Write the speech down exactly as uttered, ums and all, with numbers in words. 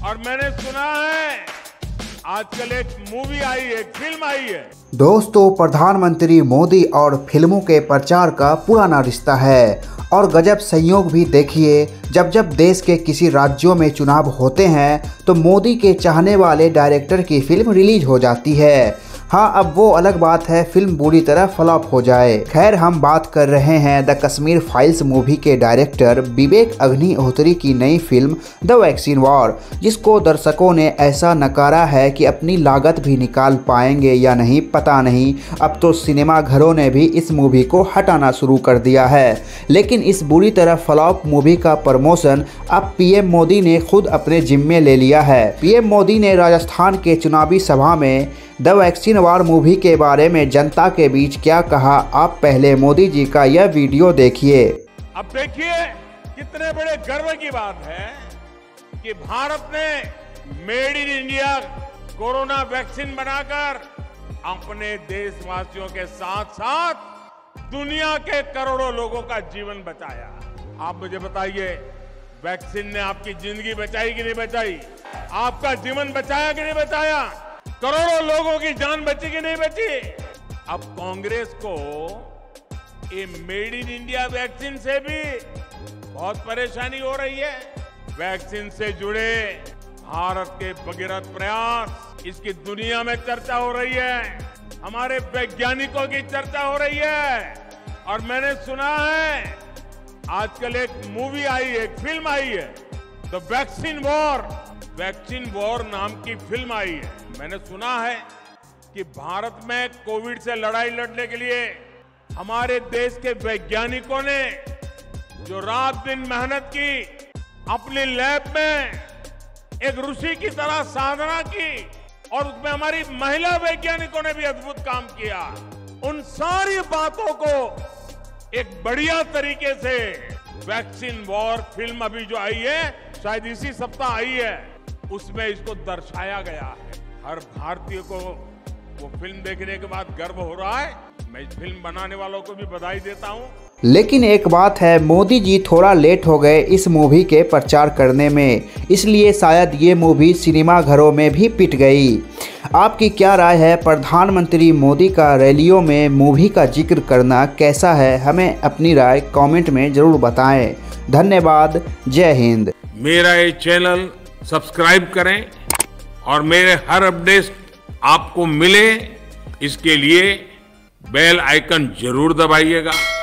और मैंने सुना है आजकल एक मूवी आई है, एक फिल्म आई है। दोस्तों, प्रधानमंत्री मोदी और फिल्मों के प्रचार का पुराना रिश्ता है और गजब संयोग भी देखिए। जब जब देश के किसी राज्यों में चुनाव होते हैं तो मोदी के चाहने वाले डायरेक्टर की फिल्म रिलीज हो जाती है। हाँ, अब वो अलग बात है फिल्म बुरी तरह फ्लॉप हो जाए। खैर, हम बात कर रहे हैं द कश्मीर फाइल्स मूवी के डायरेक्टर विवेक अग्निहोत्री की नई फिल्म द वैक्सीन वॉर, जिसको दर्शकों ने ऐसा नकारा है कि अपनी लागत भी निकाल पाएंगे या नहीं पता नहीं। अब तो सिनेमा घरों ने भी इस मूवी को हटाना शुरू कर दिया है। लेकिन इस बुरी तरह फ्लॉप मूवी का प्रमोशन अब पीएम मोदी ने खुद अपने जिम्मे ले लिया है। पीएम मोदी ने राजस्थान के चुनावी सभा में द वैक्सीन वॉर मूवी के बारे में जनता के बीच क्या कहा, आप पहले मोदी जी का यह वीडियो देखिए। अब देखिए कितने बड़े गर्व की बात है कि भारत ने made in India corona vaccine बनाकर अपने देशवासियों के साथ साथ दुनिया के करोड़ों लोगों का जीवन बचाया। आप मुझे बताइए, वैक्सीन ने आपकी जिंदगी बचाई कि नहीं बचाई? आपका जीवन बचाया कि नहीं बचाया? करोड़ों लोगों की जान बची कि नहीं बची? अब कांग्रेस को ये मेड इन इंडिया वैक्सीन से भी बहुत परेशानी हो रही है। वैक्सीन से जुड़े भारत के भगीरथ प्रयास, इसकी दुनिया में चर्चा हो रही है, हमारे वैज्ञानिकों की चर्चा हो रही है। और मैंने सुना है आजकल एक मूवी आई है, एक फिल्म आई है, the vaccine war. Vaccine war नाम की फिल्म आई है। मैंने सुना है कि भारत में कोविड से लड़ाई लड़ने के लिए हमारे देश के वैज्ञानिकों ने जो रात दिन मेहनत की, अपनी लैब में एक ऋषि की तरह साधना की, और उसमें हमारी महिला वैज्ञानिकों ने भी अद्भुत काम किया। उन सारी बातों को एक बढ़िया तरीके से वैक्सीन वॉर फिल्म अभी जो आई है, शायद इसी सप्ताह आई है, उसमें इसको दर्शाया गया है। हर भारतीय को वो फिल्म देखने के बाद गर्व हो रहा है। मैं इस फिल्म बनाने वालों को भी बधाई देता हूं। लेकिन एक बात है, मोदी जी थोड़ा लेट हो गए इस मूवी के प्रचार करने में, इसलिए शायद ये मूवी सिनेमा घरों में भी पिट गई। आपकी क्या राय है? प्रधानमंत्री मोदी का रैलियों में मूवी का जिक्र करना कैसा है? हमें अपनी राय कमेंट में ज़रूर बताएं। धन्यवाद। जय हिंद। मेरा ये चैनल सब्सक्राइब करें और मेरे हर अपडेट आपको मिले, इसके लिए बेल आइकन जरूर दबाइएगा।